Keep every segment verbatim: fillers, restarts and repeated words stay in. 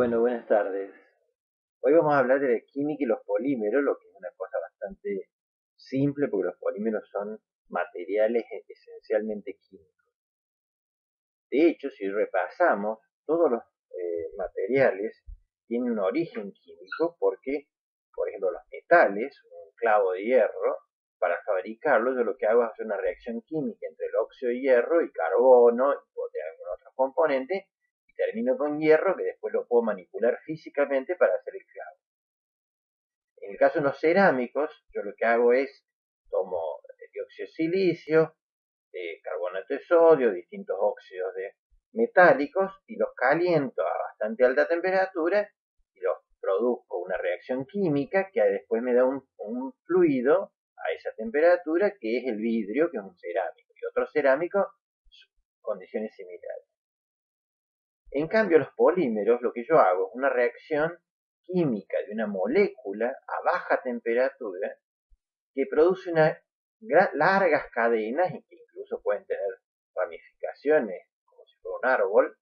Bueno, buenas tardes. Hoy vamos a hablar de la química y los polímeros, lo que es una cosa bastante simple porque los polímeros son materiales esencialmente químicos. De hecho, si repasamos, todos los eh, materiales tienen un origen químico porque, por ejemplo, los metales, un clavo de hierro, para fabricarlo yo lo que hago es hacer una reacción química entre el óxido de hierro y carbono y de algún otro componente y termino con hierro que después lo puedo manipular físicamente para hacer el clavo. En el caso de los cerámicos, yo lo que hago es tomo dióxido de silicio, eh, carbonato de sodio, distintos óxidos de metálicos y los caliento a bastante alta temperatura y los produzco una reacción química que después me da un, un fluido a esa temperatura que es el vidrio, que es un cerámico, y otro cerámico, condiciones similares. En cambio, los polímeros, lo que yo hago es una reacción química de una molécula a baja temperatura que produce una largas cadenas y que incluso pueden tener ramificaciones como si fuera un árbol,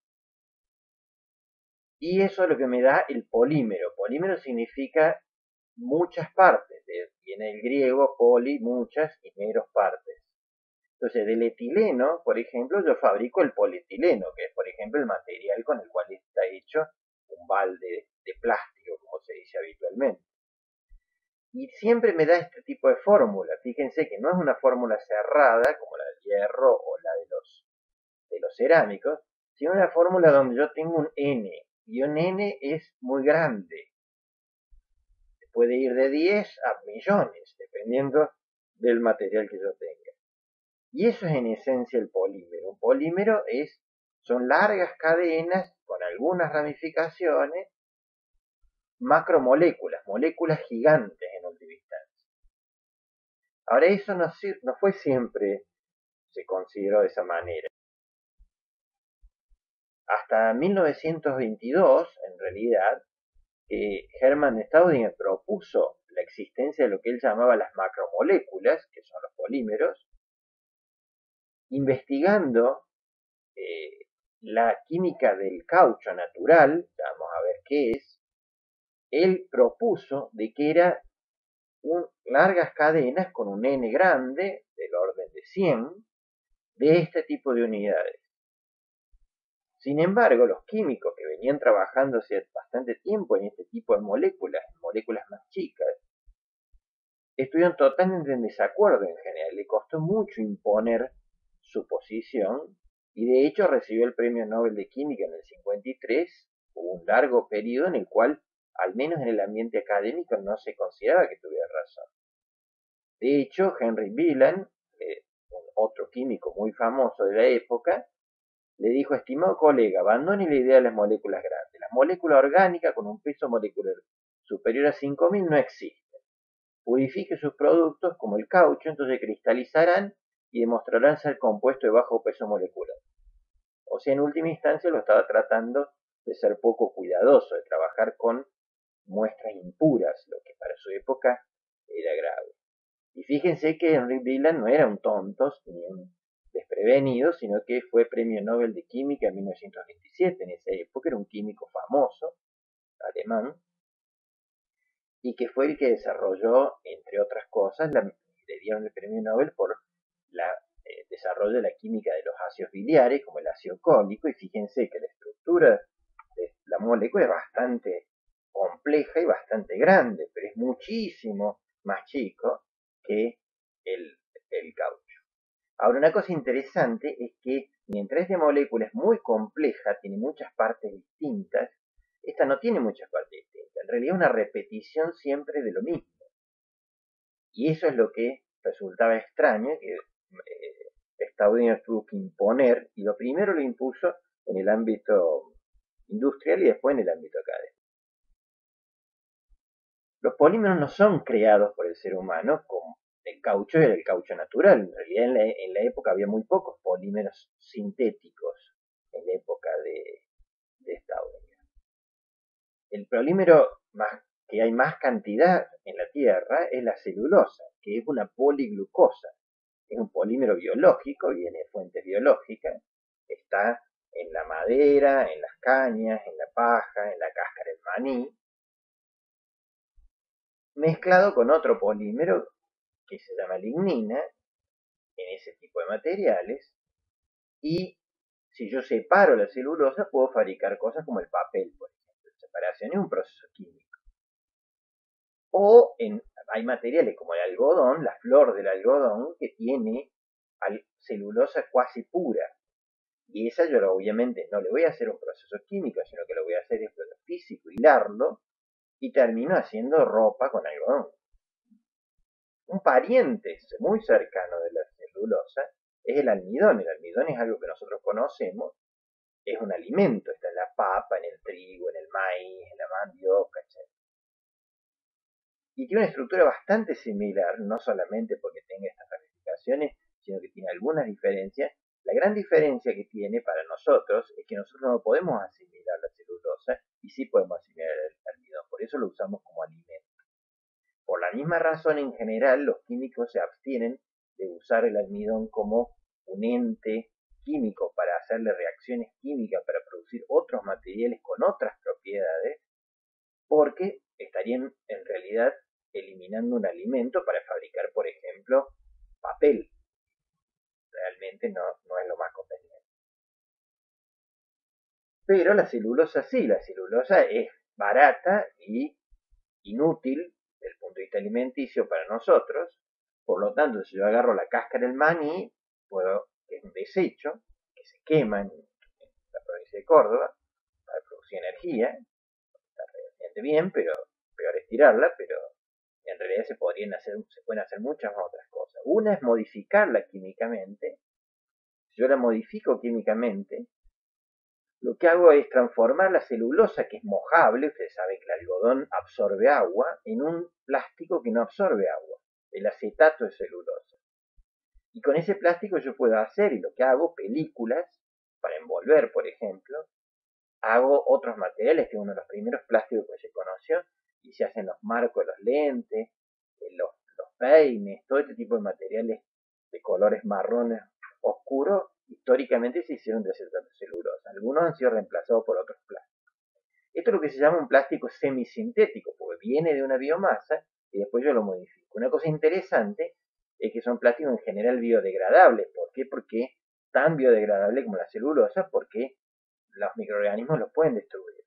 y eso es lo que me da el polímero. Polímero significa muchas partes, viene del griego poli, muchas, y meros, partes. Entonces, del etileno, por ejemplo, yo fabrico el polietileno, que es, por ejemplo, el material con el cual está hecho un balde de plástico, como se dice habitualmente. Y siempre me da este tipo de fórmula. Fíjense que no es una fórmula cerrada, como la del hierro o la de los, de los cerámicos, sino una fórmula donde yo tengo un N, y un N es muy grande. Puede ir de diez a millones, dependiendo del material que yo tenga. Y eso es en esencia el polímero. Un polímero es, son largas cadenas con algunas ramificaciones, macromoléculas, moléculas gigantes en última instancia. Ahora, eso no, no fue siempre, se consideró de esa manera. Hasta mil novecientos veintidós, en realidad, eh, Hermann Staudinger propuso la existencia de lo que él llamaba las macromoléculas, que son los polímeros, investigando eh, la química del caucho natural, vamos a ver qué es. Él propuso de que era un, largas cadenas con un N grande, del orden de cien, de este tipo de unidades. Sin embargo, los químicos que venían trabajando hace bastante tiempo en este tipo de moléculas, moléculas más chicas, estuvieron totalmente en desacuerdo en general. Le costó mucho imponer su posición y de hecho recibió el Premio Nobel de Química en el cincuenta y tres. Hubo un largo periodo en el cual, al menos en el ambiente académico, no se consideraba que tuviera razón. De hecho, Henry Wieland, eh, otro químico muy famoso de la época, le dijo: estimado colega, abandone la idea de las moléculas grandes. Las moléculas orgánicas con un peso molecular superior a cinco mil no existen. Purifique sus productos como el caucho, entonces cristalizarán y demostrarán ser compuestos de bajo peso molecular. O sea, en última instancia lo estaba tratando de ser poco cuidadoso, de trabajar con muestras impuras, lo que para su época era grave. Y fíjense que Henry Wieland no era un tonto ni un desprevenido, sino que fue Premio Nobel de Química en mil novecientos veintisiete. En esa época era un químico famoso, alemán, y que fue el que desarrolló, entre otras cosas, la, le dieron el premio Nobel por el eh, desarrollo de la química de los ácidos biliares, como el ácido cólico, y fíjense que la estructura de la molécula es bastante compleja y bastante grande, pero es muchísimo más chico que el, el caucho. Ahora, una cosa interesante es que mientras esta molécula es muy compleja, tiene muchas partes distintas, esta no tiene muchas partes distintas. En realidad es una repetición siempre de lo mismo. Y eso es lo que resultaba extraño, que eh, Staudinger tuvo que imponer, y lo primero lo impuso en el ámbito industrial y después en el ámbito académico. Los polímeros no son creados por el ser humano como el caucho era el caucho natural. En realidad en la, en la época había muy pocos polímeros sintéticos en la época de, de Staudinger. El polímero más, que hay más cantidad en la Tierra es la celulosa, que es una poliglucosa. Es un polímero biológico, viene de fuentes biológicas, está en la madera, en las cañas, en la paja, en la cáscara maní, mezclado con otro polímero que se llama lignina, en ese tipo de materiales, y si yo separo la celulosa puedo fabricar cosas como el papel, por ejemplo. La separación es un proceso químico. O en, hay materiales como el algodón, la flor del algodón, que tiene celulosa cuasi pura. Y esa yo obviamente no le voy a hacer un proceso químico, sino que lo voy a hacer es físico, hilarlo, y termino haciendo ropa con algodón. Un pariente muy cercano de la celulosa es el almidón. El almidón es algo que nosotros conocemos, es un alimento, está en la papa, en el trigo, en el maíz, en la mandioca, etcétera. Y tiene una estructura bastante similar, no solamente porque tenga estas ramificaciones, sino que tiene algunas diferencias. La gran diferencia que tiene para nosotros es que nosotros no podemos asimilar la celulosa y sí podemos asimilar el almidón, por eso lo usamos como alimento. Por la misma razón, en general, los químicos se abstienen de usar el almidón como un ente químico para hacerle reacciones químicas, para producir otros materiales con otras propiedades, porque estarían en realidad eliminando un alimento para fabricar, por ejemplo, papel. Realmente no, no es lo más conveniente. Pero la celulosa sí, la celulosa es barata y inútil desde el punto de vista alimenticio para nosotros. Por lo tanto, si yo agarro la cáscara del maní, puedo, que es un desecho, que se quema en, en la provincia de Córdoba para producir energía, está relativamente bien, pero peor es tirarla, pero en realidad se podrían hacer, se pueden hacer muchas otras cosas. Una es modificarla químicamente. Si yo la modifico químicamente, lo que hago es transformar la celulosa, que es mojable, ustedes saben que el algodón absorbe agua, en un plástico que no absorbe agua, el acetato de celulosa. Y con ese plástico yo puedo hacer, y lo que hago, películas para envolver, por ejemplo. Hago otros materiales, que es uno de los primeros plásticos que se conoció, y se hacen los marcos de los lentes, los, los peines, todo este tipo de materiales de colores marrones oscuros, históricamente se hicieron de acetato de celulosa. Algunos han sido reemplazados por otros plásticos. Esto es lo que se llama un plástico semisintético, porque viene de una biomasa y después yo lo modifico. Una cosa interesante es que son plásticos en general biodegradables. ¿Por qué? Porque tan biodegradable como la celulosa, porque los microorganismos los pueden destruir.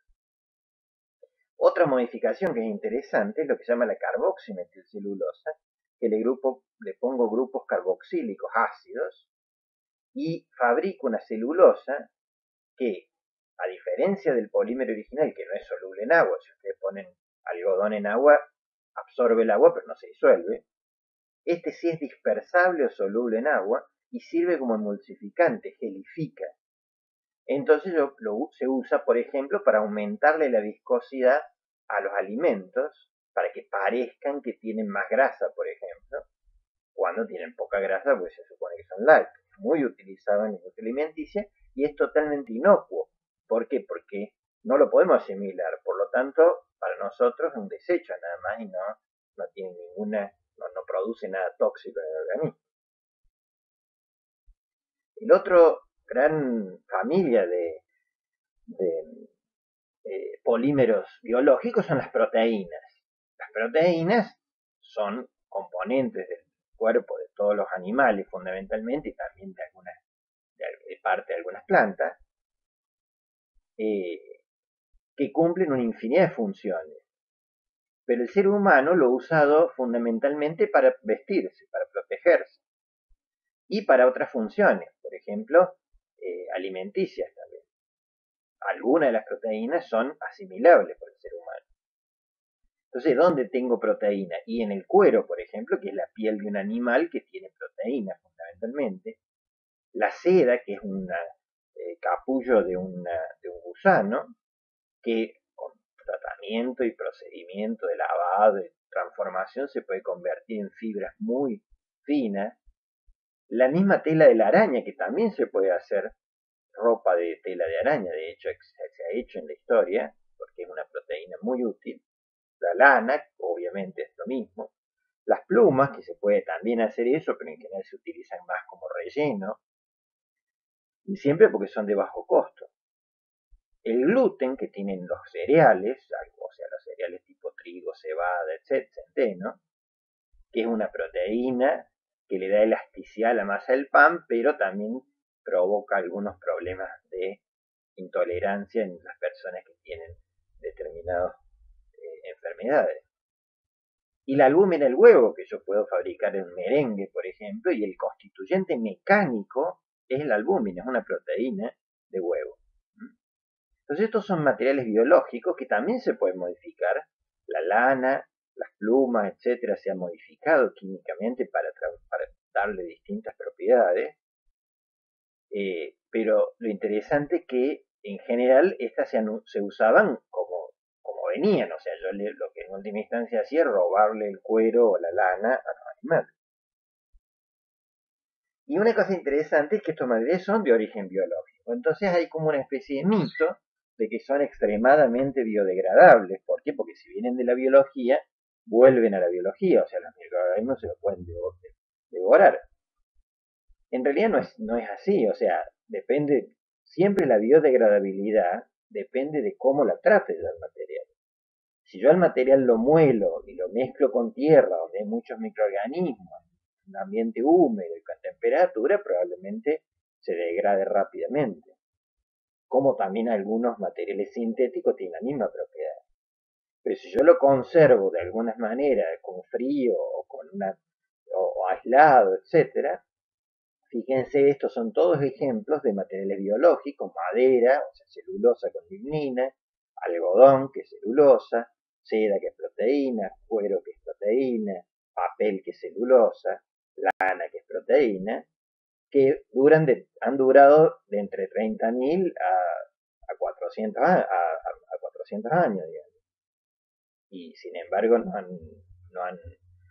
Otra modificación que es interesante es lo que se llama la carboximetilcelulosa, que le, grupo, le pongo grupos carboxílicos ácidos y fabrico una celulosa que, a diferencia del polímero original, que no es soluble en agua, si ustedes ponen algodón en agua, absorbe el agua pero no se disuelve, este sí es dispersable o soluble en agua y sirve como emulsificante, gelifica. Entonces lo, lo, se usa, por ejemplo, para aumentarle la viscosidad a los alimentos, para que parezcan que tienen más grasa, por ejemplo, cuando tienen poca grasa, pues se supone que son lácteos. Muy utilizado en la industria alimenticia y es totalmente inocuo. ¿Por qué? Porque no lo podemos asimilar, por lo tanto, para nosotros es un desecho nada más y no, no tiene ninguna, no, no produce nada tóxico en el organismo. El otro gran familia de, de eh, polímeros biológicos son las proteínas. Las proteínas son componentes del cuerpo de todos los animales fundamentalmente y también de algunas de, de parte de algunas plantas eh, que cumplen una infinidad de funciones, pero el ser humano lo ha usado fundamentalmente para vestirse, para protegerse y para otras funciones, por ejemplo eh, alimenticias también. Algunas de las proteínas son asimilables por el ser humano. Entonces, ¿dónde tengo proteína? Y en el cuero, por ejemplo, que es la piel de un animal que tiene proteína fundamentalmente. La seda, que es un eh, capullo de, una, de un gusano, que con tratamiento y procedimiento de lavado y transformación se puede convertir en fibras muy finas. La misma tela de la araña, que también se puede hacer ropa de tela de araña, de hecho se ha hecho en la historia, porque es una proteína muy útil. La lana, obviamente es lo mismo. Las plumas, que se puede también hacer eso, pero en general se utilizan más como relleno. Y siempre porque son de bajo costo. El gluten que tienen los cereales, o sea, los cereales tipo trigo, cebada, etcétera, centeno, que es una proteína que le da elasticidad a la masa del pan, pero también provoca algunos problemas de intolerancia en las personas que tienen determinadas eh, enfermedades. Y la albúmina del huevo, que yo puedo fabricar en merengue, por ejemplo, y el constituyente mecánico es la albúmina, es una proteína de huevo. Entonces estos son materiales biológicos que también se pueden modificar. La lana, las plumas, etcétera, se han modificado químicamente para, para darle distintas propiedades. Eh, pero lo interesante es que en general estas se, se usaban como, como venían. O sea, yo le, lo que en última instancia hacía es robarle el cuero o la lana a los animales. Y una cosa interesante es que estos materiales son de origen biológico. Entonces hay como una especie de mito de que son extremadamente biodegradables. ¿Por qué? Porque si vienen de la biología, vuelven a la biología. O sea, los microorganismos se los pueden devorar. En realidad no es, no es así. O sea, depende, siempre la biodegradabilidad depende de cómo la trates al material. Si yo al material lo muelo y lo mezclo con tierra, donde hay muchos microorganismos, un ambiente húmedo y con temperatura, probablemente se degrade rápidamente. Como también algunos materiales sintéticos tienen la misma propiedad. Pero si yo lo conservo de alguna manera, con frío o con una o, o aislado, etcétera, fíjense, estos son todos ejemplos de materiales biológicos: madera, o sea, celulosa con lignina, algodón, que es celulosa, seda, que es proteína, cuero, que es proteína, papel, que es celulosa, lana, que es proteína, que duran de, han durado de entre treinta mil a, a, cuatrocientos, a, a, a cuatrocientos años, digamos. Y sin embargo no han, no han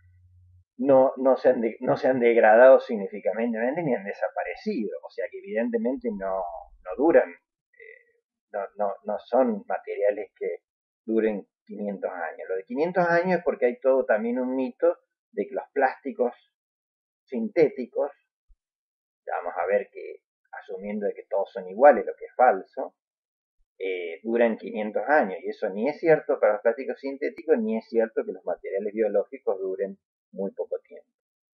no, no, se han de, no se han degradado significativamente ni han desaparecido. O sea que evidentemente no, no duran, eh, no, no, no son materiales que duren quinientos años. Lo de quinientos años es porque hay todo también un mito de que los plásticos sintéticos, vamos a ver que asumiendo de que todos son iguales, lo que es falso, eh, duran quinientos años. Y eso ni es cierto para los plásticos sintéticos, ni es cierto que los materiales biológicos duren muy poco tiempo.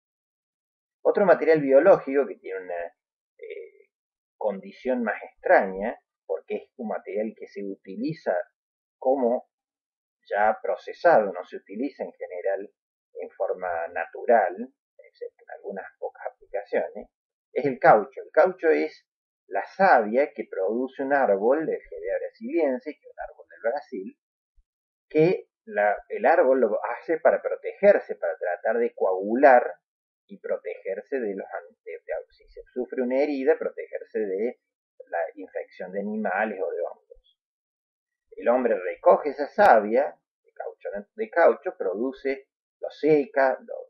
Otro material biológico que tiene una eh, condición más extraña, porque es un material que se utiliza como ya procesado, no se utiliza en general en forma natural, excepto en algunas pocas aplicaciones, es el caucho. El caucho es la savia que produce un árbol, el Hevea brasiliensis, que es un árbol del Brasil, que la, el árbol lo hace para protegerse, para tratar de coagular y protegerse de los de, de, si se sufre una herida, protegerse de la infección de animales o de hongos. El hombre recoge esa savia de caucho, de caucho produce, lo seca, lo,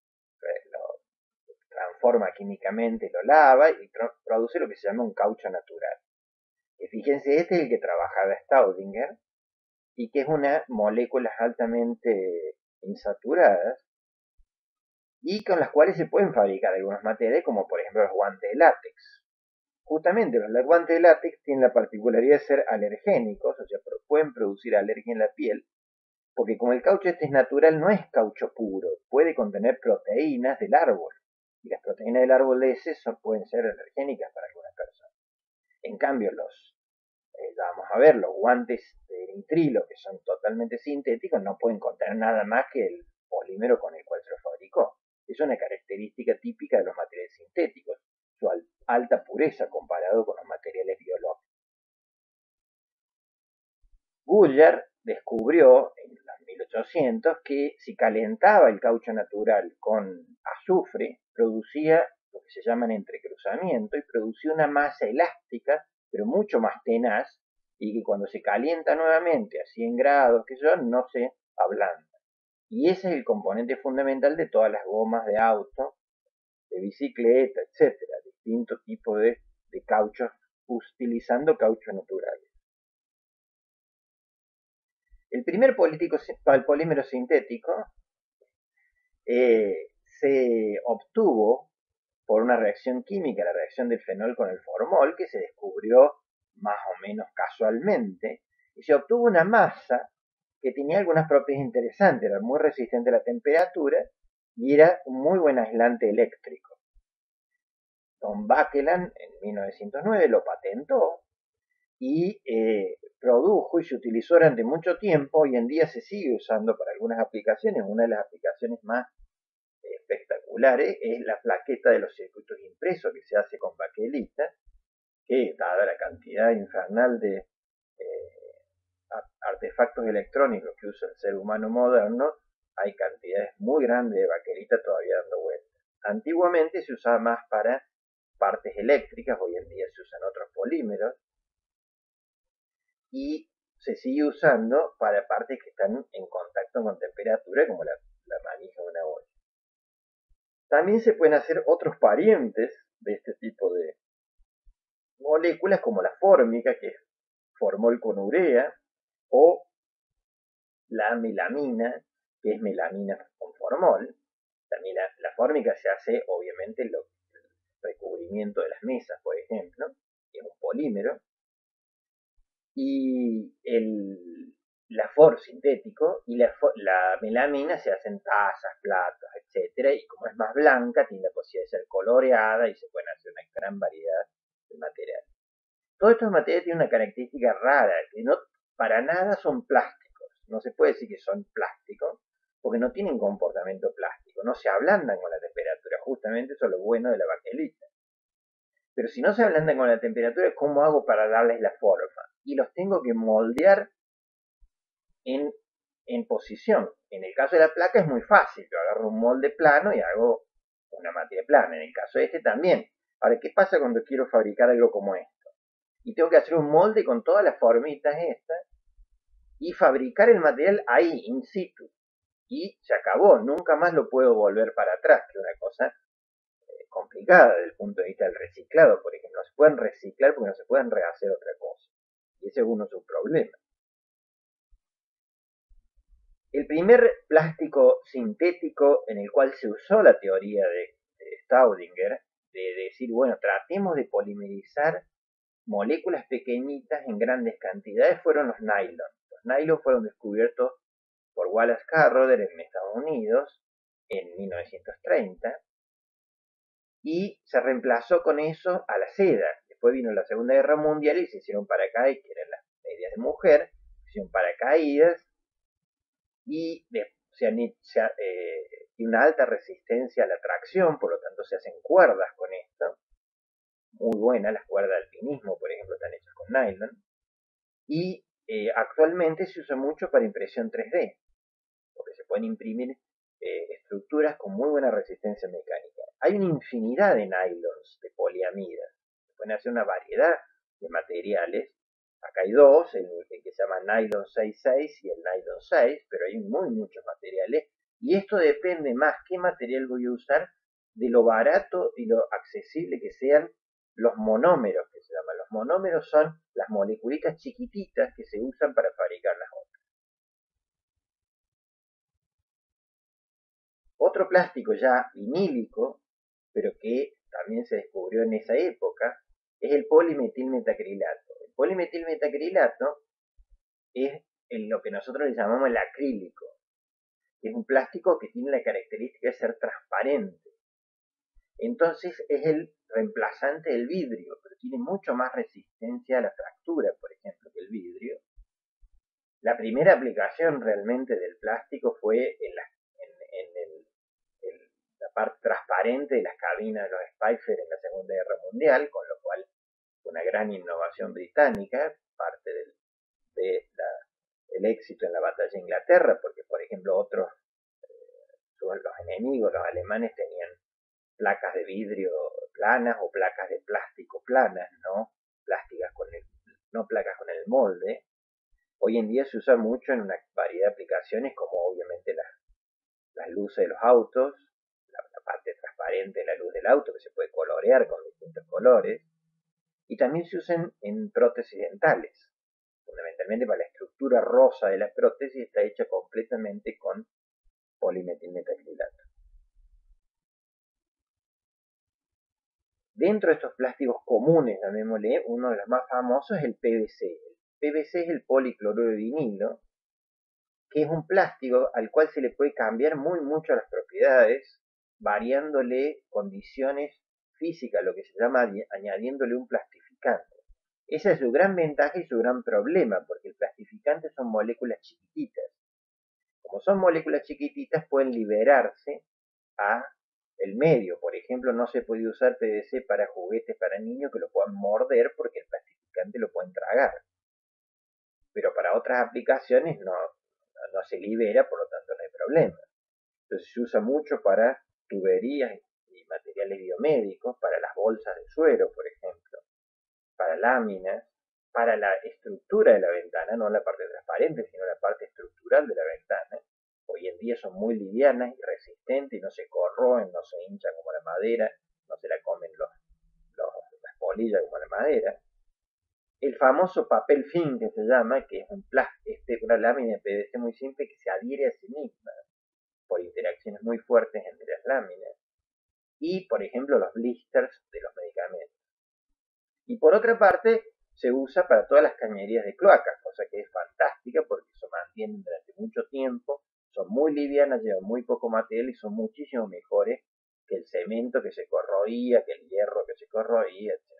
lo transforma químicamente, lo lava y produce lo que se llama un caucho natural. Y fíjense, este es el que trabajaba Staudinger y que es una moléculas altamente insaturadas y con las cuales se pueden fabricar algunos materiales, como por ejemplo los guantes de látex. Justamente los guantes de látex tienen la particularidad de ser alergénicos, o sea, pueden producir alergia en la piel, porque como el caucho este es natural, no es caucho puro, puede contener proteínas del árbol, y las proteínas del árbol de ese son, pueden ser alergénicas para algunas personas. En cambio, los, eh, vamos a ver, los guantes de nitrilo, que son totalmente sintéticos, no pueden contener nada más que el polímero con el cual se lo fabricó. Es una característica típica de los materiales sintéticos, su alta pureza comparado con los materiales biológicos. Goodyear descubrió en los mil ochocientos que si calentaba el caucho natural con azufre, producía lo que se llaman entrecruzamiento y producía una masa elástica, pero mucho más tenaz, y que cuando se calienta nuevamente a cien grados, que yo, no se ablanda. Y ese es el componente fundamental de todas las gomas de auto, de bicicleta, etcétera, distintos tipos de, de cauchos, utilizando cauchos naturales. El primer político, el polímero sintético eh, se obtuvo por una reacción química, la reacción del fenol con el formol, que se descubrió más o menos casualmente, y se obtuvo una masa que tenía algunas propiedades interesantes, era muy resistente a la temperatura y era un muy buen aislante eléctrico. Von Baekeland en mil novecientos nueve lo patentó y eh, produjo y se utilizó durante mucho tiempo. Hoy en día se sigue usando para algunas aplicaciones. Una de las aplicaciones más espectaculares es la plaqueta de los circuitos impresos que se hace con baquelita, que dada la cantidad infernal de eh, artefactos electrónicos que usa el ser humano moderno, hay cantidades muy grandes de baquelita todavía dando vueltas. Antiguamente se usaba más para partes eléctricas, hoy en día se usan otros polímeros, y se sigue usando para partes que están en contacto con temperatura, como la, la manija de una olla. También se pueden hacer otros parientes de este tipo de moléculas, como la fórmica, que es formol con urea, o la melamina, que es melamina con formol. También la, la fórmica se hace, obviamente, lo, el recubrimiento de las mesas, por ejemplo, que es un polímero. Y el, la for sintético y la, la melamina se hacen tazas, platos, etcétera. Y como es más blanca, tiene la posibilidad de ser coloreada y se pueden hacer una gran variedad de materiales. Todos estos materiales tienen una característica rara, que no para nada son plásticos. No se puede decir que son plásticos, porque no tienen comportamiento plástico, no se ablandan con la temperatura. Justamente eso es lo bueno de la baquelita. Pero si no se ablandan con la temperatura, ¿cómo hago para darles la forma? Y los tengo que moldear en, en posición. En el caso de la placa es muy fácil. Yo agarro un molde plano y hago una materia plana. En el caso de este también. Ahora, ¿qué pasa cuando quiero fabricar algo como esto? Y tengo que hacer un molde con todas las formitas estas y fabricar el material ahí, in situ. Y se acabó. Nunca más lo puedo volver para atrás, que es una cosa eh, complicada desde el punto de vista del reciclado. Por ejemplo, no se pueden reciclar porque no se pueden rehacer otra cosa. Y ese es uno de sus problemas. El primer plástico sintético en el cual se usó la teoría de, de Staudinger, de decir, bueno, tratemos de polimerizar moléculas pequeñitas en grandes cantidades, fueron los nylon. Los nylon fueron descubiertos por Wallace Carroder en Estados Unidos en mil novecientos treinta y se reemplazó con eso a la seda. Después vino la Segunda Guerra Mundial y se hicieron paracaídas, que eran las medias de mujer, se hicieron paracaídas y se han, se ha, eh, tiene una alta resistencia a la tracción, por lo tanto se hacen cuerdas con esto, muy buenas, las cuerdas de alpinismo, por ejemplo, están hechas con nylon, y eh, actualmente se usa mucho para impresión tres D, porque se pueden imprimir eh, estructuras con muy buena resistencia mecánica. Hay una infinidad de nylons, de poliamidas, se pueden hacer una variedad de materiales. Acá hay dos, el, el que se llama nylon seis seis y el nylon seis, pero hay muy muchos materiales y esto depende más qué material voy a usar de lo barato y lo accesible que sean los monómeros, que se llaman. Los monómeros son las moleculitas chiquititas que se usan para fabricar las otras. Otro plástico ya vinílico, pero que también se descubrió en esa época, es el polimetilmetacrilato. El polimetilmetacrilato es en lo que nosotros le llamamos el acrílico. Es un plástico que tiene la característica de ser transparente. Entonces es el reemplazante del vidrio, pero tiene mucho más resistencia a la fractura, por ejemplo, que el vidrio. La primera aplicación realmente del plástico fue en la, en, en el, en la parte transparente de las cabinas de los Spitfire en la Segunda Guerra Mundial, con lo cual fue una gran innovación británica, parte del, de la, el éxito en la batalla de Inglaterra, porque por ejemplo otros, eh, los enemigos, los alemanes, tenían placas de vidrio planas o placas de plástico planas, no plásticas con el, no placas con el molde. Hoy en día se usa mucho en una variedad de aplicaciones, como obviamente las, las luces de los autos, la, la parte transparente de la luz del auto que se puede colorear con distintos colores, y también se usan en prótesis dentales. Fundamentalmente para la estructura rosa de la prótesis está hecha completamente con polimetilmetacrilato. Dentro de estos plásticos comunes, llamémosle, uno de los más famosos es el P V C. El P V C es el policloruro de vinilo, que es un plástico al cual se le puede cambiar muy mucho las propiedades, variándole condiciones físicas, lo que se llama añadiéndole un plastificante. Esa es su gran ventaja y su gran problema, porque el plastificante son moléculas chiquititas. Como son moléculas chiquititas, pueden liberarse a el medio. Por ejemplo, no se puede usar P V C para juguetes para niños que lo puedan morder porque el plastificante lo pueden tragar. Pero para otras aplicaciones no, no se libera, por lo tanto no hay problema. Entonces se usa mucho para tuberías y materiales biomédicos, para las bolsas de suero, por ejemplo, para láminas, para la estructura de la ventana, no la parte transparente, sino la parte estructural de la ventana. Hoy en día son muy livianas y resistentes y no se corroen, no se hinchan como la madera, no se la comen los, los, las polillas como la madera. El famoso papel film que se llama, que es un este, una lámina de P V C muy simple que se adhiere a sí misma por interacciones muy fuertes entre las láminas. Y, por ejemplo, los blisters de los medicamentos. Y por otra parte, se usa para todas las cañerías de cloacas, cosa que es fantástica porque se mantienen durante mucho tiempo, son muy livianas, llevan muy poco material y son muchísimo mejores que el cemento que se corroía, que el hierro que se corroía, etcétera.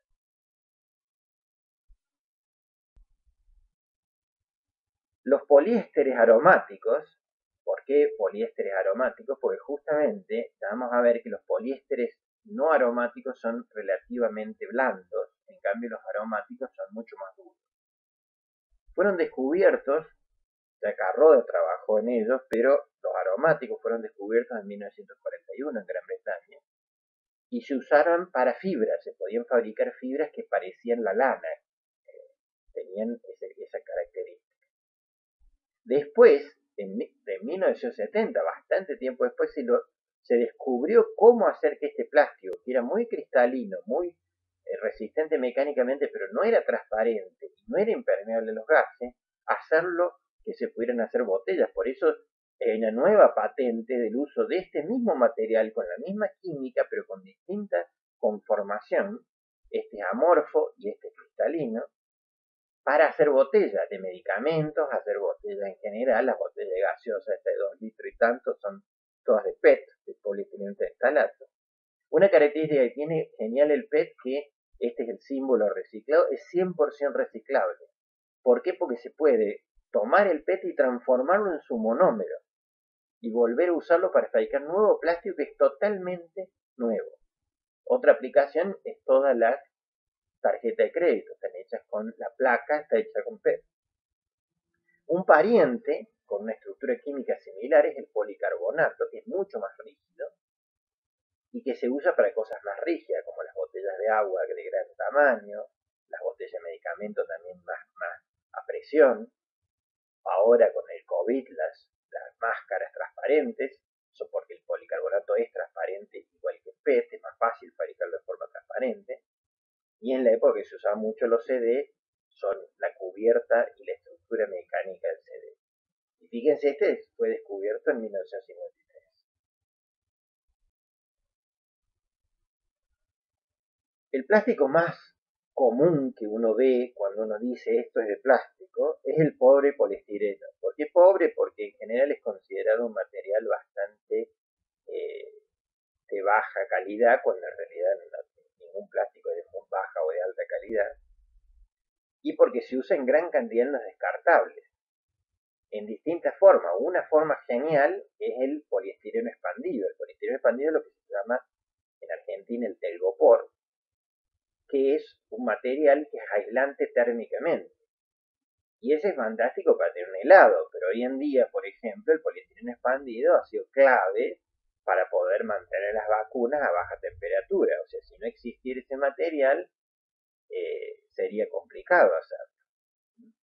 Los poliésteres aromáticos, ¿por qué poliésteres aromáticos? Porque justamente vamos a ver que los poliésteres no aromáticos son relativamente blandos, en cambio los aromáticos son mucho más duros. Fueron descubiertos, Jacques Arroda trabajó en ellos, pero los aromáticos fueron descubiertos en mil novecientos cuarenta y uno en Gran Bretaña y se usaron para fibras, se podían fabricar fibras que parecían la lana, eh, tenían ese, esa característica. Después, en, de mil novecientos setenta, bastante tiempo después, se, lo, se descubrió cómo hacer que este plástico, que era muy cristalino, muy eh, resistente mecánicamente, pero no era transparente y no era impermeable a los gases, hacerlo que se pudieran hacer botellas. Por eso hay una nueva patente del uso de este mismo material con la misma química, pero con distinta conformación, este es amorfo y este es cristalino, para hacer botellas de medicamentos, hacer botellas en general. Las botellas gaseosas de dos litros y tanto son todas de P E T, de polietileno terestalato. Una característica que tiene genial el P E T, que este es el símbolo reciclado, es cien por ciento reciclable. ¿Por qué? Porque se puede tomar el P E T y transformarlo en su monómero y volver a usarlo para fabricar nuevo plástico que es totalmente nuevo. Otra aplicación es toda la tarjeta de crédito, están hechas con la placa, está hecha con P E T. Un pariente con una estructura química similar es el policarbonato, que es mucho más rígido y que se usa para cosas más rígidas, como las botellas de agua de gran tamaño, las botellas de medicamento también más, más a presión. Ahora con el COVID, las, las máscaras transparentes, eso porque el policarbonato es transparente igual que el P E T, es más fácil fabricarlo de forma transparente. Y en la época que se usaba mucho los C D, son la cubierta y la estructura mecánica del C D. Y fíjense, este fue descubierto en mil novecientos cincuenta y tres. El plástico más común que uno ve cuando uno dice esto es de plástico es el pobre poliestireno. ¿Por qué pobre? Porque en general es considerado un material bastante eh, de baja calidad, cuando en realidad no, ningún plástico es de muy baja o de alta calidad. Y porque se usa en gran cantidad en los descartables, en distintas formas. Una forma genial es el poliestireno expandido. El poliestireno expandido es lo que se llama en Argentina el telgopor, que es un material que es aislante térmicamente. Y ese es fantástico para tener un helado, pero hoy en día, por ejemplo, el poliestireno expandido ha sido clave para poder mantener las vacunas a baja temperatura. O sea, si no existiera ese material, eh, sería complicado hacerlo.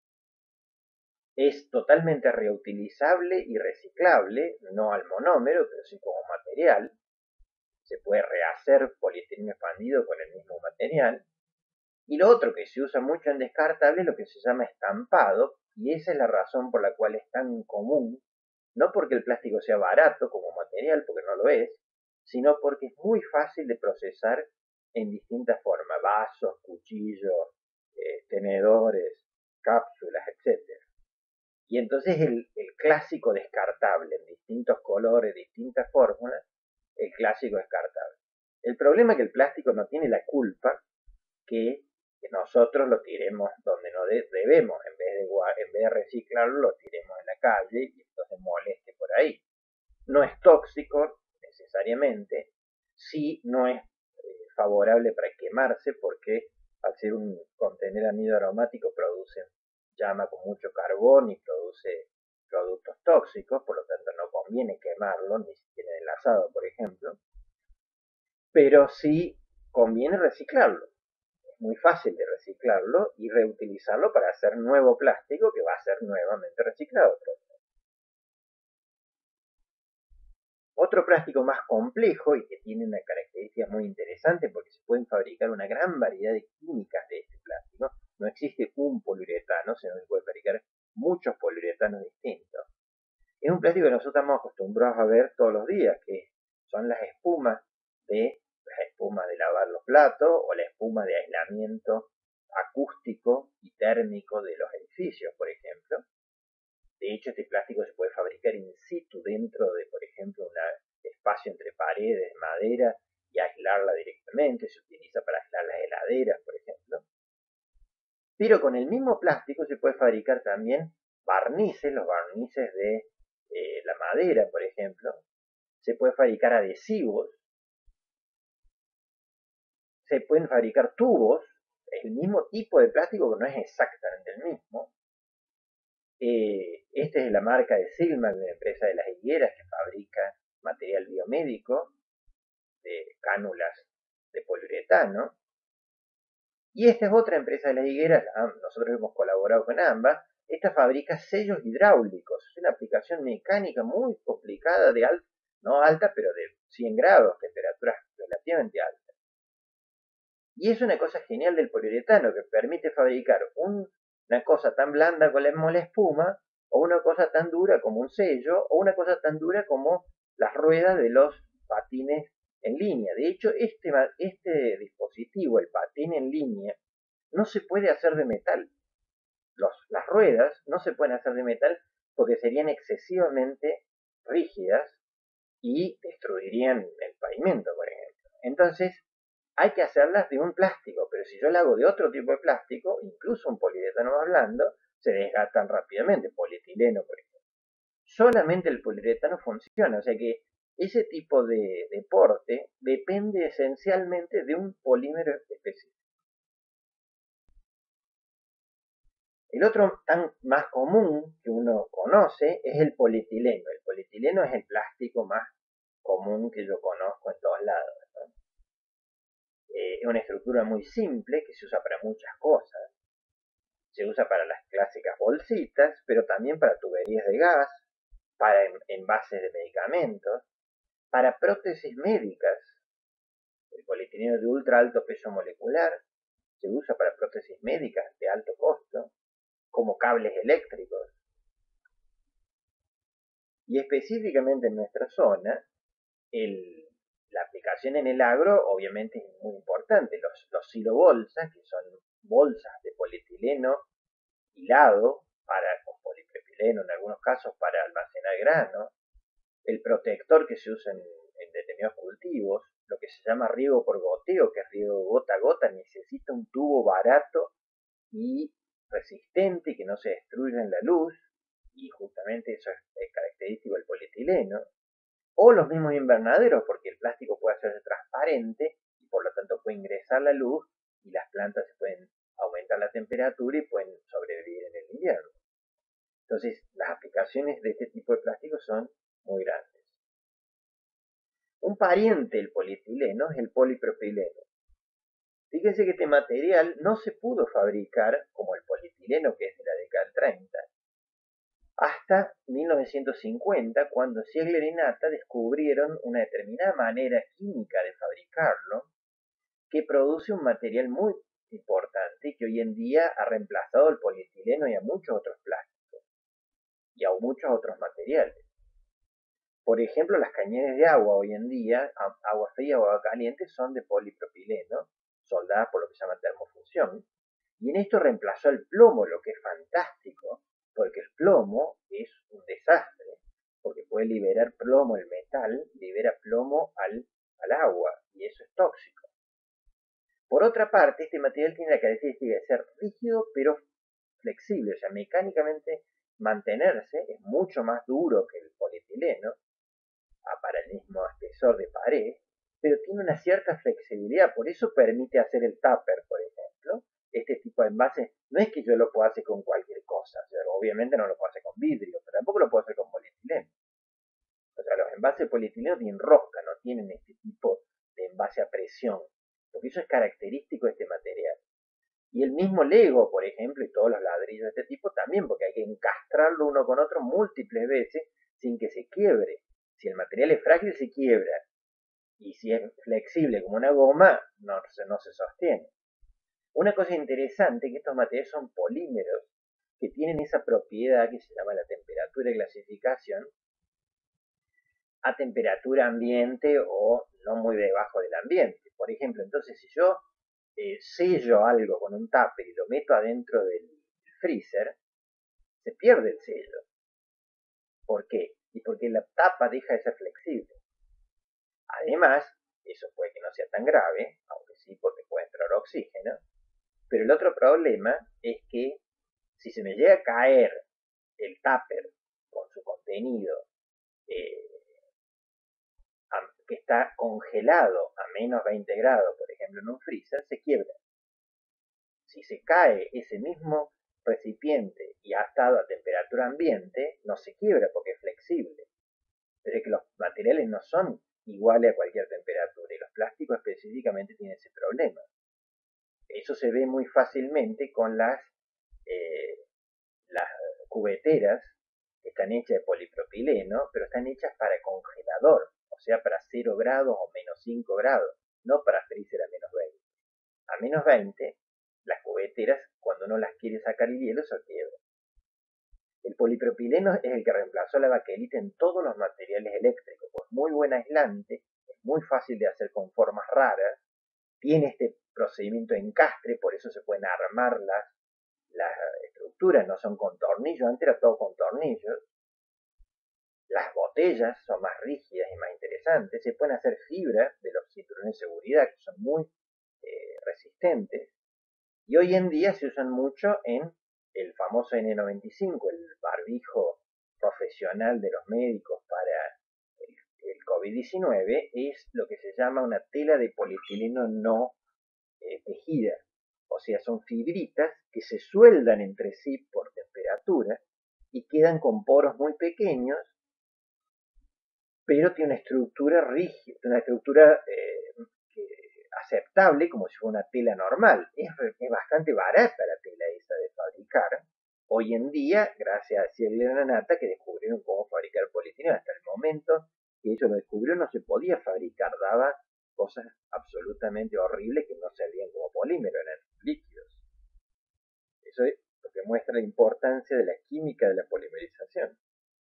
Es totalmente reutilizable y reciclable, no al monómero, pero sí como material. Se puede rehacer poliestireno expandido con el mismo material. Y lo otro que se usa mucho en descartable es lo que se llama estampado, y esa es la razón por la cual es tan común, no porque el plástico sea barato como material, porque no lo es, sino porque es muy fácil de procesar en distintas formas, vasos, cuchillos, eh, tenedores, cápsulas, etcétera. Y entonces el, el clásico descartable, en distintos colores, distintas fórmulas, el clásico descartable. El problema es que el plástico no tiene la culpa que nosotros lo tiremos donde no de, debemos, en vez, de, en vez de reciclarlo, lo tiremos en la calle y entonces moleste por ahí. No es tóxico necesariamente, sí no es eh, favorable para quemarse porque al ser un contener anhidro aromático produce llama con mucho carbón y produce productos tóxicos, por lo tanto no conviene quemarlo, ni siquiera enlazado, por ejemplo, pero sí conviene reciclarlo. Es muy fácil de reciclarlo y reutilizarlo para hacer nuevo plástico que va a ser nuevamente reciclado. Otro plástico más complejo y que tiene una característica muy interesante porque se pueden fabricar una gran variedad de químicas de este plástico. No existe un poliuretano, sino que se puede fabricar muchos poliuretanos distintos. Es un plástico que nosotros estamos acostumbrados a ver todos los días, que son las espumas de las espumas de lavar los platos o la espuma de aislamiento acústico y térmico de los edificios, por ejemplo. De hecho, este plástico se puede fabricar in situ dentro de, por ejemplo, un espacio entre paredes de madera y aislarla directamente. Se utiliza para aislar las heladeras, por ejemplo. Pero con el mismo plástico se puede fabricar también barnices, los barnices de eh, la madera, por ejemplo. Se puede fabricar adhesivos. Se pueden fabricar tubos. El mismo tipo de plástico que no es exactamente el mismo. Eh, esta es la marca de Silma, una empresa de las higueras que fabrica material biomédico de cánulas de poliuretano. Y esta es otra empresa de las higueras, nosotros hemos colaborado con ambas. Esta fabrica sellos hidráulicos, es una aplicación mecánica muy complicada, de alta, no alta, pero de cien grados, temperaturas relativamente altas. Y es una cosa genial del poliuretano que permite fabricar un, una cosa tan blanda como la espuma, o una cosa tan dura como un sello, o una cosa tan dura como las ruedas de los patines en línea. De hecho, este, este dispositivo, el patín en línea, no se puede hacer de metal. Los, las ruedas no se pueden hacer de metal porque serían excesivamente rígidas y destruirían el pavimento, por ejemplo. Entonces, hay que hacerlas de un plástico, pero si yo la hago de otro tipo de plástico, incluso un poliuretano más blando, se desgastan rápidamente, polietileno, por ejemplo. Solamente el poliuretano funciona, o sea que ese tipo de deporte depende esencialmente de un polímero específico. El otro tan más común que uno conoce es el polietileno. El polietileno es el plástico más común que yo conozco en todos lados, ¿no? Eh, es una estructura muy simple que se usa para muchas cosas. Se usa para las clásicas bolsitas, pero también para tuberías de gas, para envases de medicamentos, para prótesis médicas. El polietileno de ultra alto peso molecular se usa para prótesis médicas de alto costo, como cables eléctricos. Y específicamente en nuestra zona, el, la aplicación en el agro obviamente es muy importante. Los, los silobolsas, que son bolsas de polietileno hilado para, con polipropileno en algunos casos para almacenar grano, el protector que se usa en, en determinados cultivos, lo que se llama riego por goteo, que es riego gota a gota, necesita un tubo barato y resistente que no se destruya en la luz, y justamente eso es característico del polietileno, o los mismos invernaderos, porque el plástico puede hacerse transparente y por lo tanto puede ingresar la luz y las plantas se pueden aumentar la temperatura y pueden sobrevivir en el invierno. Entonces, las aplicaciones de este tipo de plástico son muy grandes. Un pariente del polietileno es el polipropileno. Fíjense que este material no se pudo fabricar como el polietileno, que es de la década del treinta, hasta mil novecientos cincuenta, cuando Ziegler y Natta descubrieron una determinada manera química de fabricarlo que produce un material muy importante que hoy en día ha reemplazado el polietileno y a muchos otros plásticos y a muchos otros materiales. Por ejemplo, las cañeras de agua hoy en día, agua fría o agua caliente, son de polipropileno, soldadas por lo que se llama termofusión. Y en esto reemplazó el plomo, lo que es fantástico, porque el plomo es un desastre, porque puede liberar plomo, el metal libera plomo al, al agua, y eso es tóxico. Por otra parte, este material tiene la característica de ser rígido, pero flexible, o sea, mecánicamente mantenerse es mucho más duro que el polietileno, para el mismo espesor de pared, pero tiene una cierta flexibilidad, por eso permite hacer el tupper, por ejemplo. Este tipo de envase, no es que yo lo pueda hacer con cualquier cosa, o sea, obviamente no lo puedo hacer con vidrio, pero tampoco lo puedo hacer con polietileno. O sea, los envases de polietileno tienen rosca, no tienen este tipo de envase a presión, porque eso es característico de este material. Y el mismo Lego, por ejemplo, y todos los ladrillos de este tipo también, porque hay que encastrarlo uno con otro múltiples veces sin que se quiebre. Si el material es frágil, se quiebra. Y si es flexible como una goma, no, no se sostiene. Una cosa interesante es que estos materiales son polímeros que tienen esa propiedad que se llama la temperatura de clasificación a temperatura ambiente o no muy debajo del ambiente. Por ejemplo, entonces si yo eh, sello algo con un tupper y lo meto adentro del freezer, se pierde el sello. ¿Por qué? Y porque la tapa deja de ser flexible. Además, eso puede que no sea tan grave, aunque sí porque puede entrar oxígeno, pero el otro problema es que si se me llega a caer el tupper con su contenido eh, que está congelado a menos veinte grados, por ejemplo, en un freezer, se quiebra. Si se cae ese mismo recipiente y ha estado a temperatura ambiente, no se quiebra porque es flexible. Es que los materiales no son iguales a cualquier temperatura y los plásticos específicamente tienen ese problema. Eso se ve muy fácilmente con las, eh, las cubeteras que están hechas de polipropileno, pero están hechas para congelador, o sea, para cero grados o menos cinco grados, no para freezer a menos veinte. A menos veinte, las cubeteras, cuando uno las quiere sacar el hielo, se quiebra. El polipropileno es el que reemplazó la baquelita en todos los materiales eléctricos, pues muy buen aislante, es muy fácil de hacer con formas raras, tiene este procedimiento de encastre, por eso se pueden armar las, las estructuras, no son con tornillos, antes era todo con tornillos. Las botellas son más rígidas y más interesantes, se pueden hacer fibras de los cinturones de seguridad que son muy eh, resistentes, y hoy en día se usan mucho en el famoso N noventa y cinco, el barbijo profesional de los médicos para el, el COVID diecinueve, es lo que se llama una tela de polietileno no eh, tejida. O sea, son fibritas que se sueldan entre sí por temperatura y quedan con poros muy pequeños, pero tiene una estructura rígida, una estructura eh, que, aceptable como si fuera una tela normal. Es, es bastante barata la tela esa de fabricar. Hoy en día, gracias a Cielo y Renata, que descubrieron cómo fabricar polietileno, hasta el momento que ellos lo descubrieron no se podía fabricar, daba cosas absolutamente horribles que no servían como polímero, eran líquidos. Eso es lo que muestra la importancia de la química de la polimerización.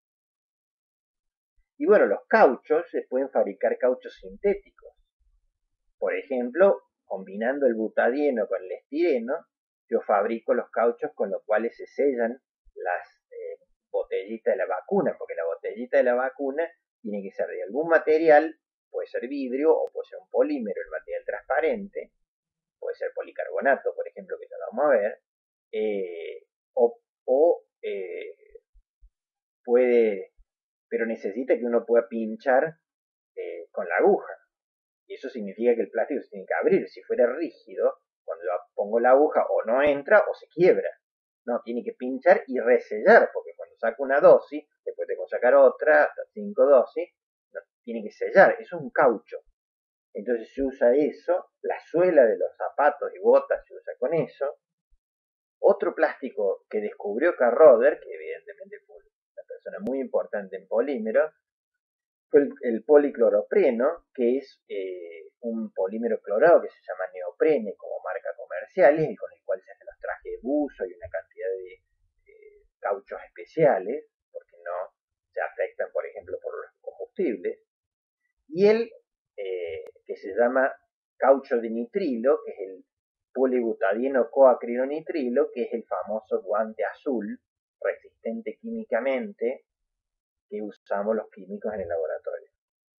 Y bueno, los cauchos se pueden fabricar cauchos sintéticos. Por ejemplo, combinando el butadieno con el estireno, yo fabrico los cauchos con los cuales se sellan las eh, botellitas de la vacuna, porque la botellita de la vacuna tiene que ser de algún material, puede ser vidrio o puede ser un polímero, el material transparente, puede ser policarbonato, por ejemplo, que ya lo vamos a ver, eh, o, o eh, puede, pero necesita que uno pueda pinchar eh, con la aguja. Y eso significa que el plástico se tiene que abrir. Si fuera rígido, cuando yo pongo la aguja o no entra o se quiebra. No, tiene que pinchar y resellar, porque cuando saco una dosis, después tengo que sacar otra, hasta cinco dosis, no, tiene que sellar. Eso es un caucho. Entonces se usa eso, la suela de los zapatos y botas se usa con eso. Otro plástico que descubrió Karl Roder, que evidentemente fue una persona muy importante en polímero, fue el, el policloropreno, que es eh, un polímero clorado que se llama neoprene como marca comercial y con el cual se hacen los trajes de buzo y una cantidad de eh, cauchos especiales, porque no se afectan, por ejemplo, por los combustibles combustibles, y el eh, que se llama caucho de nitrilo, que es el polibutadieno coacrilonitrilo, que es el famoso guante azul, resistente químicamente, que usamos los químicos en el laboratorio.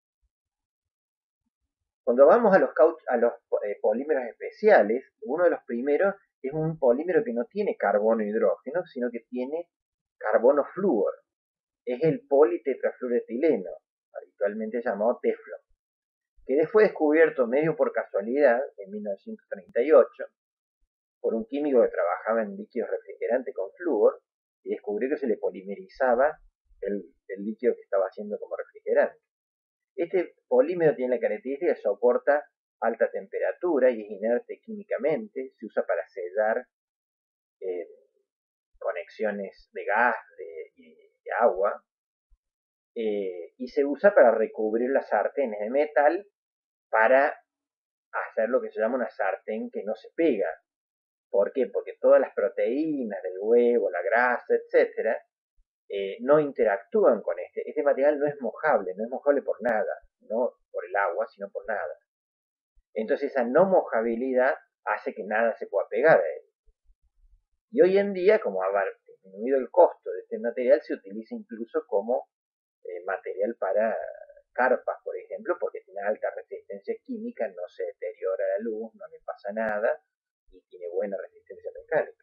Cuando vamos a los, a los eh, polímeros especiales, uno de los primeros es un polímero que no tiene carbono e hidrógeno, sino que tiene carbono flúor. Es el politetrafluoretileno, habitualmente llamado teflón, que fue descubierto medio por casualidad en mil novecientos treinta y ocho por un químico que trabajaba en líquidos refrigerantes con flúor y descubrió que se le polimerizaba el, el líquido que estaba haciendo como refrigerante. Este polímero tiene la característica que soporta alta temperatura y es inerte químicamente, se usa para sellar eh, conexiones de gas de, y de agua, eh, y se usa para recubrir las sartenes de metal para hacer lo que se llama una sartén que no se pega. ¿Por qué? Porque todas las proteínas del huevo, la grasa, etcétera, eh, no interactúan con este. Este material no es mojable, no es mojable por nada, no por el agua, sino por nada. Entonces esa no mojabilidad hace que nada se pueda pegar a él. Y hoy en día, como ha disminuido el costo de este material, se utiliza incluso como eh, material para carpas, por ejemplo, porque tiene alta resistencia química, no se deteriora la luz, no le pasa nada y tiene buena resistencia mecánica.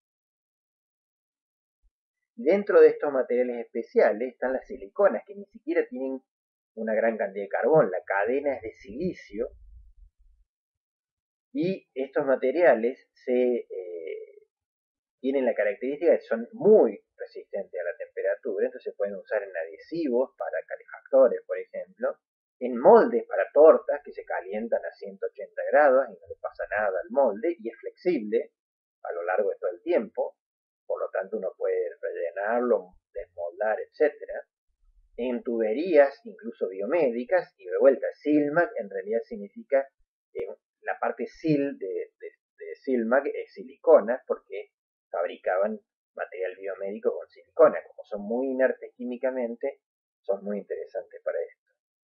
Dentro de estos materiales especiales están las siliconas, que ni siquiera tienen una gran cantidad de carbón. La cadena es de silicio y estos materiales se, eh, tienen la característica de que son muy resistentes a la temperatura, entonces se pueden usar en adhesivos para calefactores, por ejemplo, en moldes para tortas que se calientan a ciento ochenta grados y no le pasa nada al molde, y es flexible a lo largo de todo el tiempo, por lo tanto uno puede rellenarlo, desmoldar, etcétera. En tuberías, incluso biomédicas, y de vuelta, Silmac en realidad significa, eh, la parte sil de, de, de Silmac es silicona, porque fabricaban material biomédico con silicona. Como son muy inertes químicamente, son muy interesantes para esto.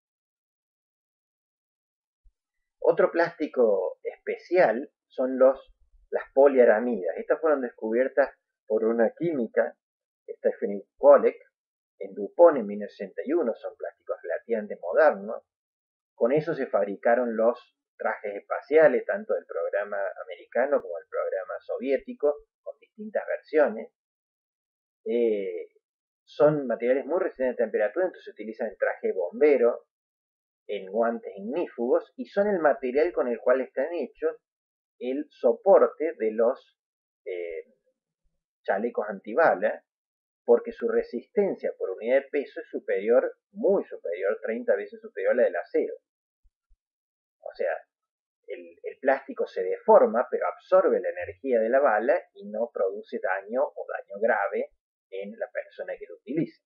Otro plástico especial son los, las poliaramidas. Estas fueron descubiertas por una química, Stephanie Pollack, en DuPont en mil novecientos sesenta y uno. Son plásticos relativamente modernos. Con eso se fabricaron los trajes espaciales, tanto del programa americano como del programa soviético, con distintas versiones. Eh, son materiales muy resistentes a temperatura, entonces se utilizan en traje de bombero, en guantes ignífugos, y son el material con el cual están hechos el soporte de los eh, chalecos antibala, porque su resistencia por unidad de peso es superior, muy superior, treinta veces superior a la del acero. O sea, el, el plástico se deforma, pero absorbe la energía de la bala y no produce daño o daño grave en la persona que lo utiliza.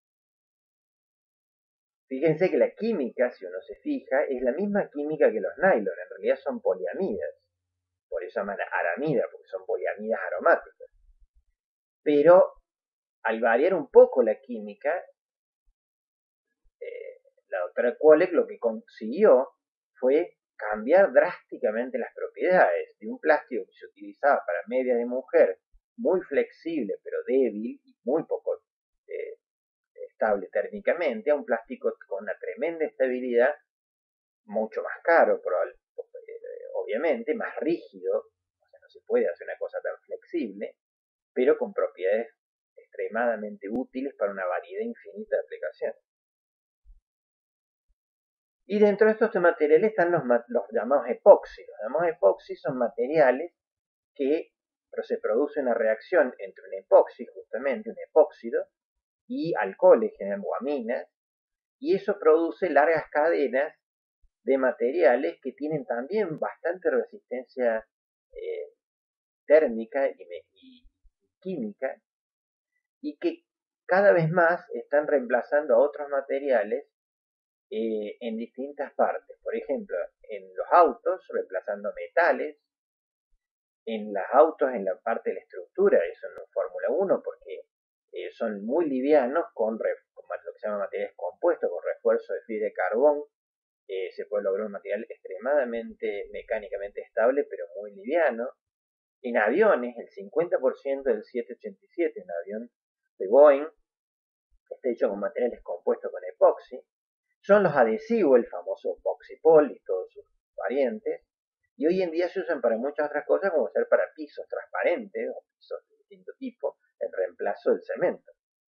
Fíjense que la química, si uno se fija, es la misma química que los nylon, en realidad son poliamidas. Por eso se llaman aramidas, porque son poliamidas aromáticas. Pero al variar un poco la química, eh, la doctora Pollack lo que consiguió fue cambiar drásticamente las propiedades de un plástico que se utilizaba para medias de mujer, muy flexible pero débil y muy poco eh, estable térmicamente, a un plástico con una tremenda estabilidad, mucho más caro, probable, obviamente, más rígido, o sea, no se puede hacer una cosa tan flexible, pero con propiedades extremadamente útiles para una variedad infinita de aplicaciones. Y dentro de estos materiales están los, los llamados epoxi. Los llamados epoxi son materiales que se produce una reacción entre un epoxi, justamente un epóxido, y alcoholes, generan guaminas, y eso produce largas cadenas de materiales que tienen también bastante resistencia eh, térmica y, y química, y que cada vez más están reemplazando a otros materiales eh, en distintas partes. Por ejemplo, en los autos, reemplazando metales, en los autos, en la parte de la estructura, eso en Fórmula uno, porque eh, son muy livianos con, con lo que se llama materiales compuestos. compuesto con refuerzo de fibra de carbón, eh, se puede lograr un material extremadamente mecánicamente estable, pero muy liviano. En aviones, el cincuenta por ciento del siete ochenta y siete, un avión de Boeing, está hecho con materiales compuestos con epoxi. Son los adhesivos, el famoso Poxipol y todos sus variantes, y hoy en día se usan para muchas otras cosas, como ser para pisos transparentes o pisos de distinto tipo, en reemplazo del cemento.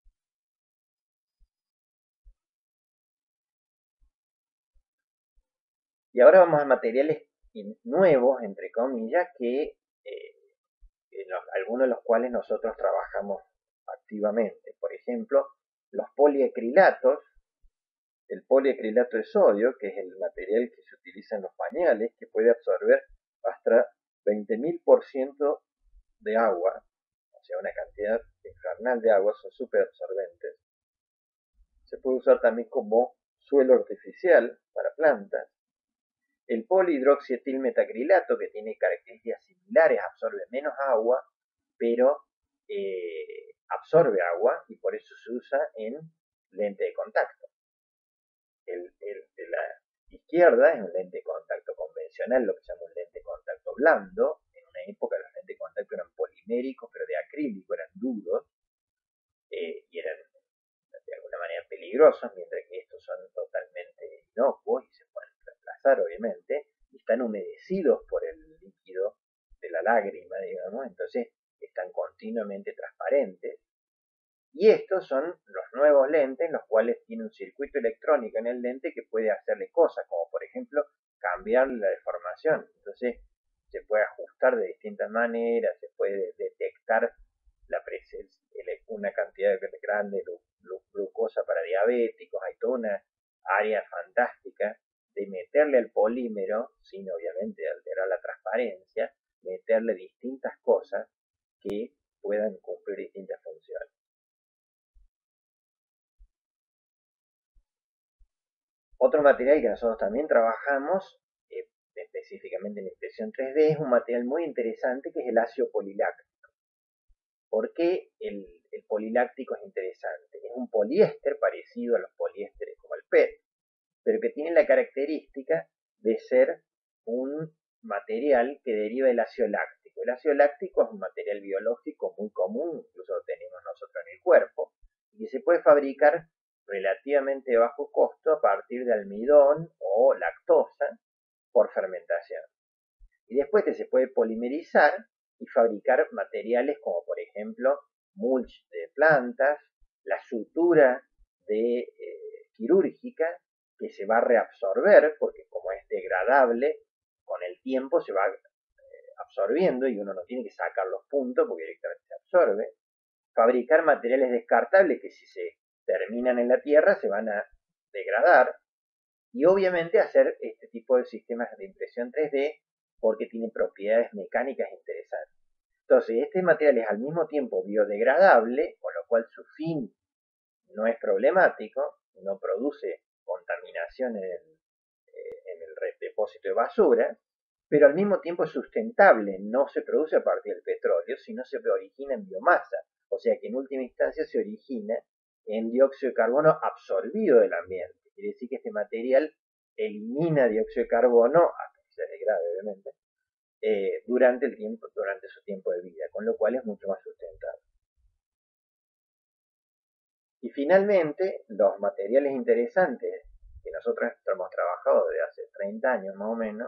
Y ahora vamos a materiales nuevos, entre comillas, que eh, los, algunos de los cuales nosotros trabajamos activamente. Por ejemplo, los poliacrilatos, el poliacrilato de sodio, que es el material que se utiliza en los pañales, que puede absorber hasta veinte mil por ciento de agua, o sea, una cantidad infernal de agua, son súper absorbentes. Se puede usar también como suelo artificial para plantas. El polihidroxietilmetacrilato, que tiene características similares, absorbe menos agua, pero eh, absorbe agua y por eso se usa en lente de contacto. El, el de la izquierda es un lente de contacto convencional, lo que se llama un lente de contacto blando. En una época los lentes de contacto eran poliméricos, pero de acrílico, eran duros eh, y eran de alguna manera peligrosos, mientras que estos son totalmente inocuos y se pueden reemplazar, obviamente, y están humedecidos por el líquido de la lágrima, digamos, entonces están continuamente transparentes. Y estos son los nuevos lentes, los cuales tienen un circuito electrónico en el lente que puede hacerle cosas, como por ejemplo cambiar la deformación. Entonces se puede ajustar de distintas maneras, se puede detectar la presencia, una cantidad grande de glucosa para diabéticos. Hay toda una área fantástica de meterle al polímero, sin obviamente alterar la transparencia, meterle distintas cosas que puedan cumplir distintas funciones. Otro material que nosotros también trabajamos, eh, específicamente en impresión tres D, es un material muy interesante que es el ácido poliláctico. ¿Por qué el, el poliláctico es interesante? Es un poliéster parecido a los poliésteres como el P E T, pero que tiene la característica de ser un material que deriva del ácido láctico. El ácido láctico es un material biológico muy común, incluso lo tenemos nosotros en el cuerpo, y que se puede fabricar relativamente bajo costo a partir de almidón o lactosa por fermentación. Y después se puede polimerizar y fabricar materiales como por ejemplo mulch de plantas, la sutura de, eh, quirúrgica, que se va a reabsorber porque como es degradable, con el tiempo se va eh, absorbiendo y uno no tiene que sacar los puntos porque directamente se absorbe. Fabricar materiales descartables que si se terminan en la tierra se van a degradar. Y obviamente hacer este tipo de sistemas de impresión tres D porque tiene propiedades mecánicas interesantes. Entonces, este material es al mismo tiempo biodegradable, con lo cual su fin no es problemático, no produce contaminación en el, eh, en el depósito de basura, pero al mismo tiempo es sustentable, no se produce a partir del petróleo, sino se origina en biomasa, o sea que en última instancia se origina en dióxido de carbono absorbido del ambiente. Quiere decir que este material elimina dióxido de carbono, hasta que se degrade obviamente, eh, durante, el tiempo, durante su tiempo de vida, con lo cual es mucho más sustentable. Y finalmente, los materiales interesantes que nosotros hemos trabajado desde hace treinta años más o menos,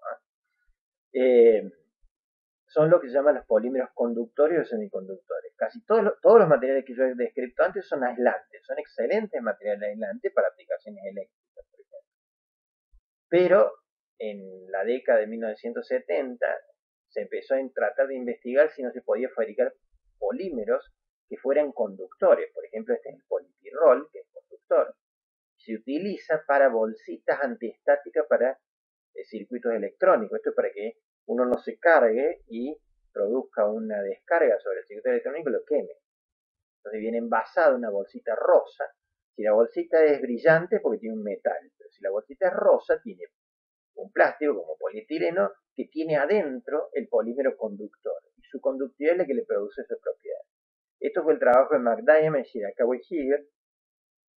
eh, son lo que se llaman los polímeros conductores o semiconductores. Casi todos los, todos los materiales que yo he descrito antes son aislantes, son excelentes materiales aislantes para aplicaciones eléctricas, por ejemplo. Pero en la década de mil novecientos setenta se empezó a tratar de investigar si no se podía fabricar polímeros que fueran conductores. Por ejemplo, este es el polipirrol, que es conductor. Se utiliza para bolsitas antiestáticas para eh, circuitos electrónicos. Esto es para que uno no se cargue y produzca una descarga sobre el circuito electrónico y lo queme. Entonces viene envasada una bolsita rosa. Si la bolsita es brillante es porque tiene un metal, pero si la bolsita es rosa tiene un plástico como polietileno que tiene adentro el polímero conductor y su conductividad es la que le produce esa propiedad. Esto fue el trabajo de McDiarmid, Shirakawa y Higer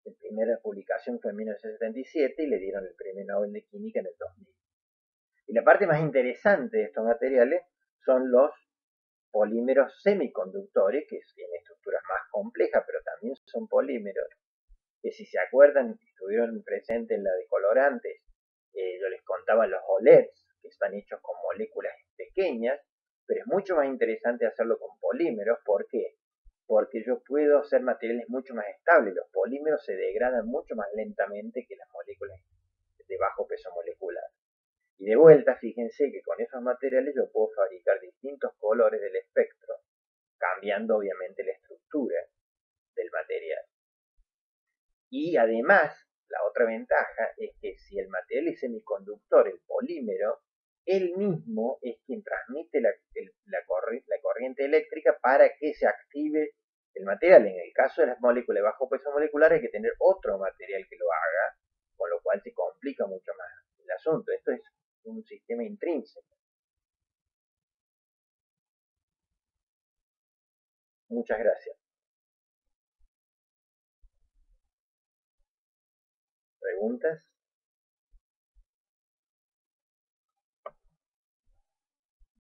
La primera publicación fue en mil novecientos setenta y siete y le dieron el premio Nobel de Química en el dos mil. Y la parte más interesante de estos materiales son los polímeros semiconductores, que tienen estructuras más complejas, pero también son polímeros, que si se acuerdan, estuvieron presentes en la de colorantes. Eh, yo les contaba los O L E Ds, que están hechos con moléculas pequeñas, pero es mucho más interesante hacerlo con polímeros. ¿Por qué? Porque yo puedo hacer materiales mucho más estables. Los polímeros se degradan mucho más lentamente que las moléculas de bajo peso molecular. Y de vuelta, fíjense que con esos materiales yo puedo fabricar distintos colores del espectro, cambiando obviamente la estructura del material. Y además, la otra ventaja es que si el material es semiconductor, el polímero, él mismo es quien transmite la, el, la, corri la corriente eléctrica para que se active el material. En el caso de las moléculas de bajo peso molecular hay que tener otro material que lo haga, con lo cual se complica mucho más el asunto. Esto es un sistema intrínseco. Muchas gracias. ¿Preguntas?